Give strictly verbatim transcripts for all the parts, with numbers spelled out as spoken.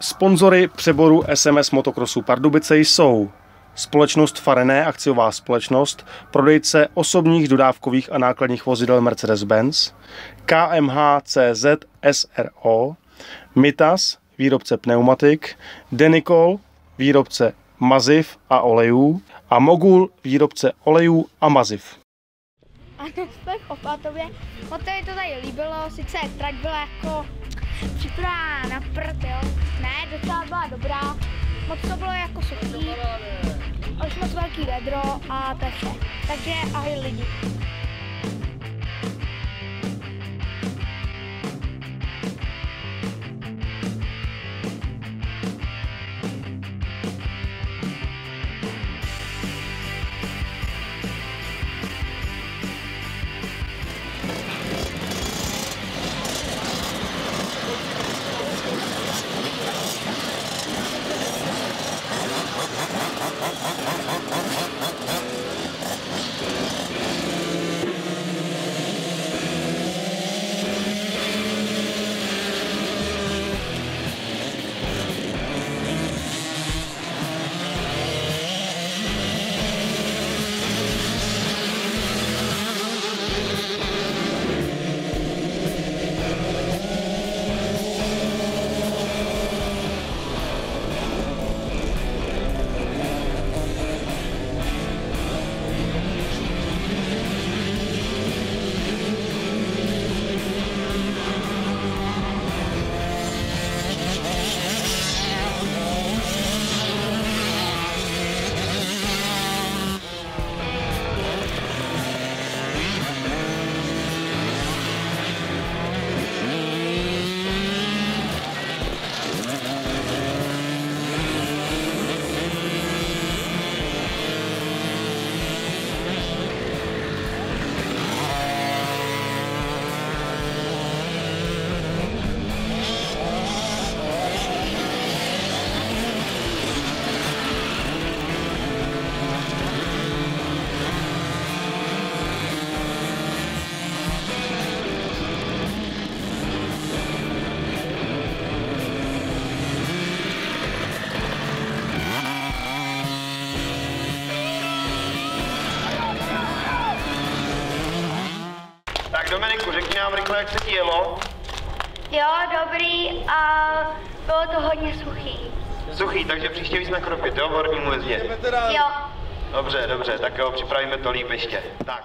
Sponzory přeboru S M S Motocrossu Pardubice jsou společnost Farené, akciová společnost, prodejce osobních dodávkových a nákladních vozidel Mercedes-Benz, K M H C Z S R O, Mitas, výrobce pneumatik, Denicol, výrobce maziv a olejů a Mogul, výrobce olejů a maziv. Ano, jsme v Opatově. Moc se mi to tady líbilo, sice trať byla jako připravená na prd, jo. Ne, docela byla dobrá, moc to bylo jako suchý, ale už moc velký vedro a to je vše. Takže ahoj lidi. Dominiku, řekni nám rychle, jak se ti jelo. Jo, dobrý a bylo to hodně suchý. Suchý, takže příště víc nakropit, jo, v hornímu jezdě. Jo. Dobře, dobře, tak jo, připravíme to líp ještě. Tak.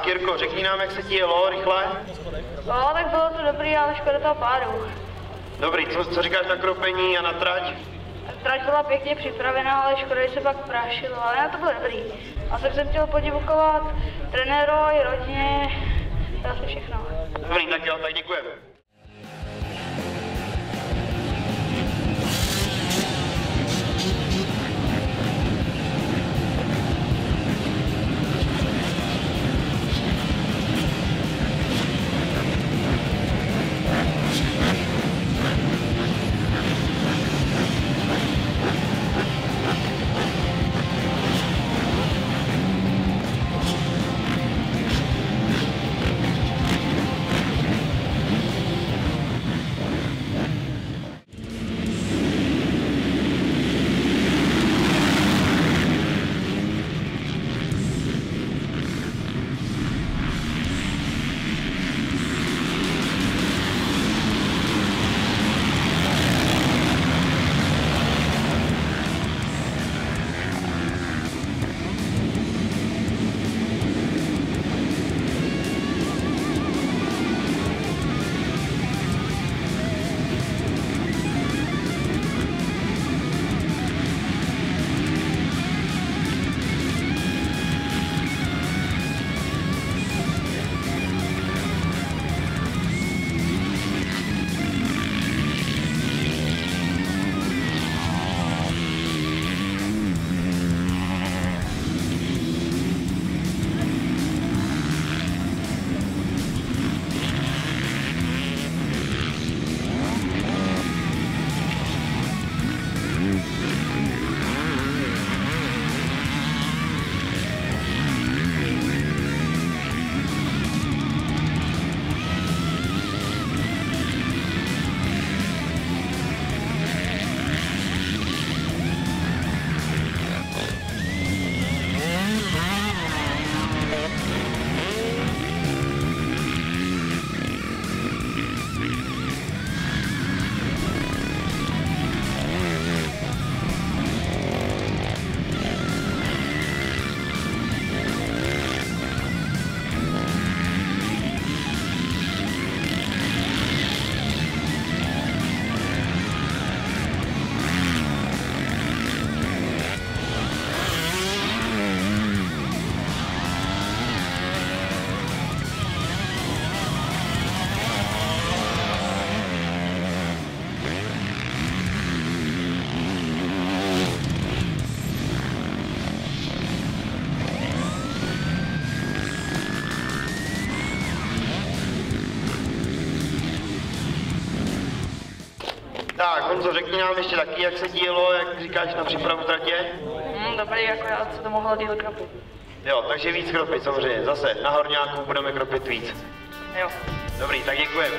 Tak, Jirko, řekni nám, jak se ti jelo, rychle. No, tak bylo to dobrý, ale škoda toho pádu. Dobrý, co, co říkáš na kropení a na trať? Trať byla pěkně připravená, ale škoda, že se pak prášilo, ale na to bylo dobrý. A tak jsem chtěl poděkovat trenérovi, rodině, to asi všechno. Dobrý, tak jo, tak děkujeme. Tak, Honzo, řekni nám ještě taky, jak se dílo, jak říkáš na přípravu tratě. Hmm, dobrý, jako já se to mohlo díl kropu. Jo, takže víc kropit samozřejmě. Zase na horňáku budeme kropit víc. Jo. Dobrý, tak děkujeme.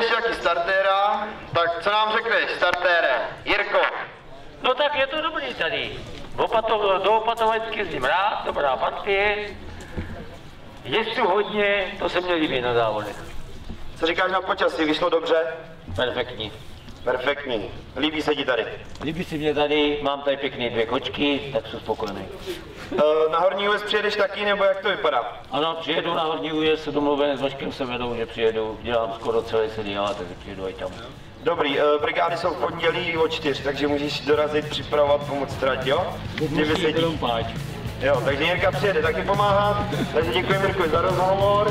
ještě taky startéra, tak co nám řekneš, startére? Jirko. No tak je to dobrý tady. Opatov, do Opatovačky jezdím rád, dobrá partie. Jezdcu hodně, to se mně líbí na závodech. Co říkáš na počasí, vyšlo dobře? Perfektní. Perfektní. Líbí se ti tady? Líbí se mě tady, mám tady pěkné dvě kočky, tak jsem spokojený. E, na Horní újezd přijedeš taky, nebo jak to vypadá? Ano, přijedu na Horní újezd, domluven s Vaškem se vedou, že přijedu, dělám skoro celý seriál, takže přijedu i tam. Dobrý, e, brigády jsou v pondělí o čtyř, takže můžeš dorazit, připravovat, pomoct trať, jo? Musí jenom páč. Jo, takže Jirka přijede taky pomáhat, takže děkuji Mirko za rozhovor.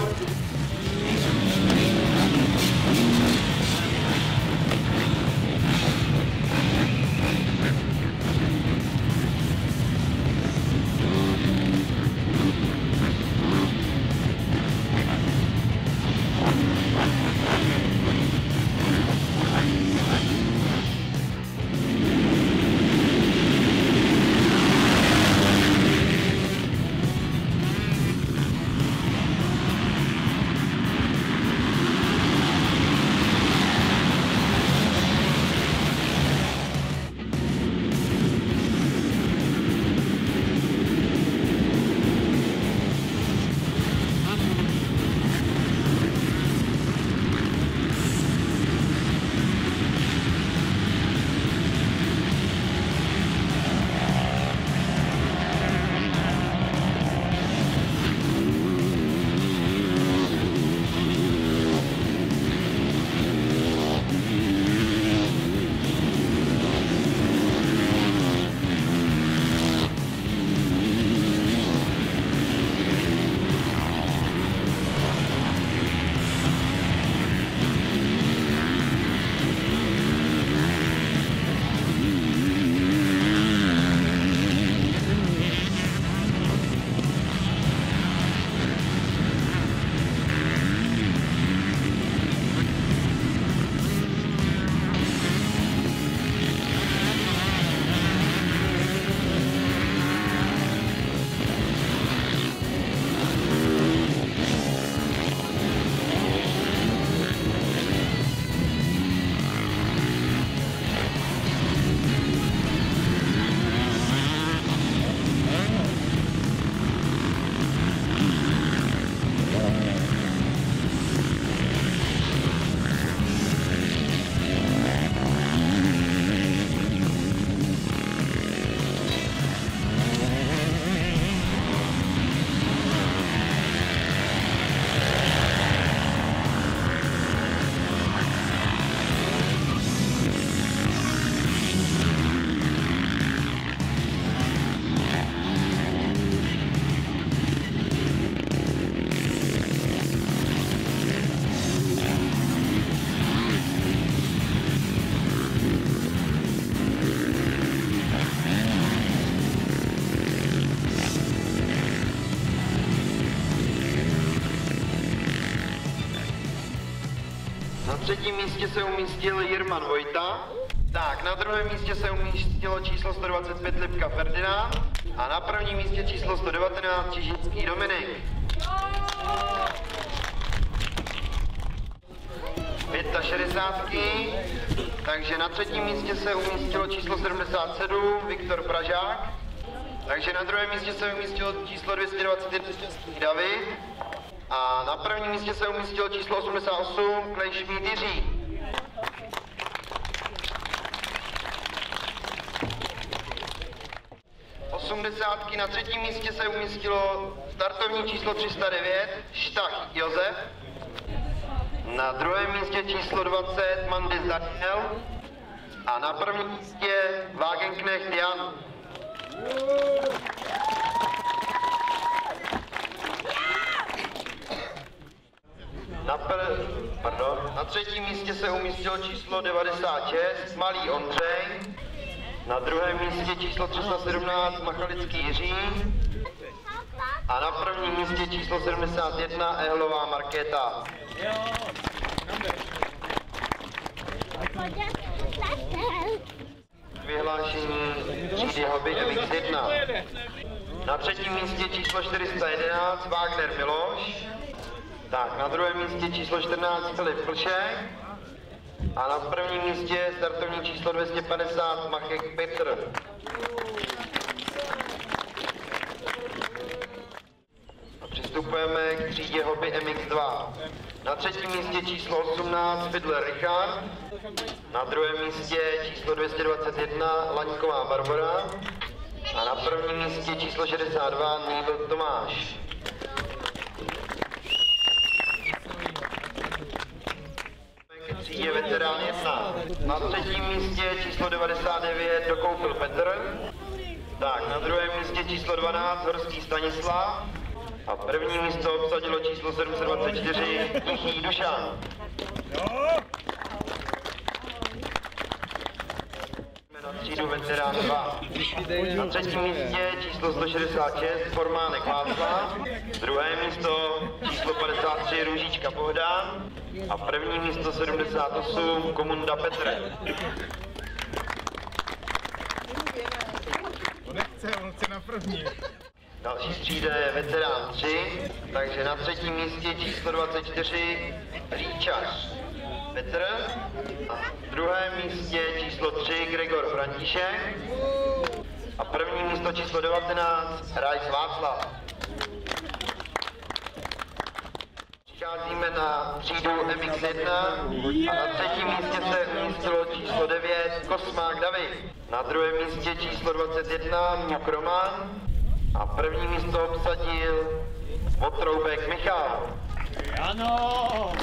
Na třetím místě se umístil Jirman Vojta. Tak, na druhém místě se umístilo číslo sto dvacet pět Lipka Ferdinand. A na prvním místě číslo sto devatenáct Čižinský Dominik. šedesátky. Takže na třetím místě se umístilo číslo sedmdesát sedm Viktor Pražák. Takže na druhém místě se umístilo číslo dvě stě dvacet jedna David. A na prvním místě se umístilo číslo osmdesát osm Klejšmíd Jiří. osmdesátky na třetím místě se umístilo startovní číslo tři sta devět Štach Josef. Na druhém místě číslo dvacet Mandis Daniel. A na prvním místě Wagenknecht Jan. Na, pr- pardon. Na třetím místě se umístilo číslo devadesát šest Malý Ondřej. Na druhém místě číslo tři sta sedmnáct Machalický Jiří. A na prvním místě číslo sedmdesát jedna Ehlová Markéta. Vyhlášení třídy Hobby M X jedna. Na třetím místě číslo čtyři sta jedenáct Wagner Miloš. Tak, na druhém místě číslo čtrnáct Filip Plšek. A na prvním místě startovní číslo dvě stě padesát Machek Petr. A přistupujeme k třídě Hobby M X dva. Na třetím místě číslo osmnáct Fiddler Richard. Na druhém místě číslo dvě stě dvacet jedna Laňková Barbara. A na prvním místě číslo šedesát dva Nýbl Tomáš. K třídě Veterán jedna. Na třetím místě číslo devadesát devět Dokoupil Petr. Tak, na druhém místě číslo dvanáct Horský Stanislav. A první místo obsadilo číslo sedm set dvacet čtyři Tichý Dušan. Na třídu Veterán dva. Na třetím místě číslo sto šedesát šest Formánek Václav. Druhé místo číslo padesát tři Růžička Bohdán. A první místo sedmdesát osm Komunda Petr. On nechce, on chce na první. Další střída je Veterán tři, takže na třetím místě číslo dvacet čtyři Říčař Petr. A v druhém místě číslo tři Gregor František. A první místo číslo devatenáct Rajs Václav. Přicházíme na třídu M X jedna a na třetím místě se umístilo číslo devět Kosmák David. Na druhém místě číslo dvacet jedna Mňuk Roman. A první místo obsadil Votroubek Michal. Ano!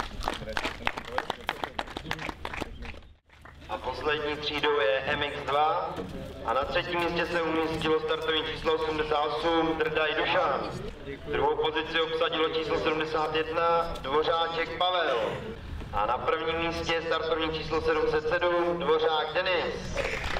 A poslední třídou je M X dva. A na třetím místě se umístilo startovní číslo osmdesát osm Drdaj Dušan. Druhou pozici obsadilo číslo sedmdesát jedna Dvořáček Pavel. A na prvním místě startovní číslo sedm set sedm Dvořák Denis.